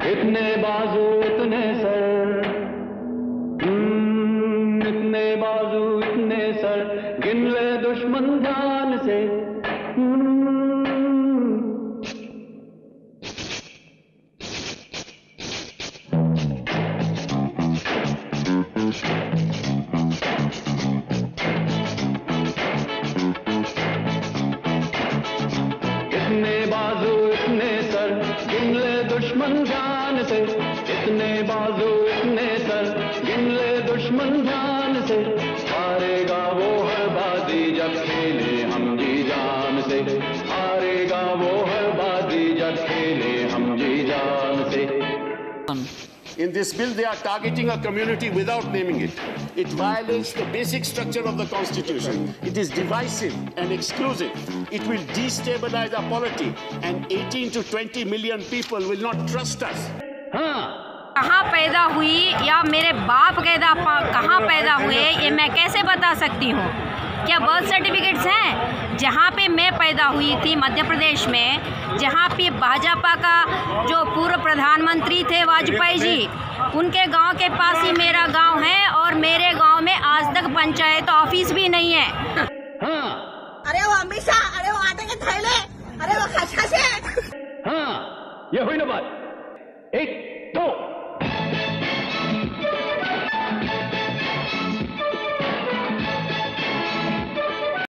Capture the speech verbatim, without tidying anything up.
इतने बाजू इतने सर, इतने बाजू इतने सर, गिन ले दुश्मन ध्यान से। इतने बाजू इतने सर, गिन ले दुश्मन ध्यान से। इतने बाजू इतने सर, गिन ले दुश्मन ध्यान से। हारेगा वो हर बाजी जब खेले हम जी जान से। हारेगा वो हर बाजी जब खेले हम जी जान से। In this bill, they are targeting a community without naming it. It violates the basic structure of the Constitution. It is divisive and exclusive. It will destabilize our polity, and eighteen to twenty million people will not trust us. कहाँ पैदा हुई या मेरे बाप कैदा कहाँ पैदा हुए ये मैं कैसे बता सकती हूँ? क्या बर्थ सर्टिफिकेट्स हैं? जहाँ पे मैं पैदा हुई थी मध्य प्रदेश में, जहाँ पे भाजपा का जो पूर्व प्रधानमंत्री थे वाजपेयी जी, उनके गांव के पास ही मेरा गांव है और मेरे गांव में आज तक पंचायत ऑफिस भी नहीं है। हाँ। अरे वो अमित शाह, अरे वो आटे के थैले, अरे वो खसखसे। हाँ, ये हुई ना बात। एक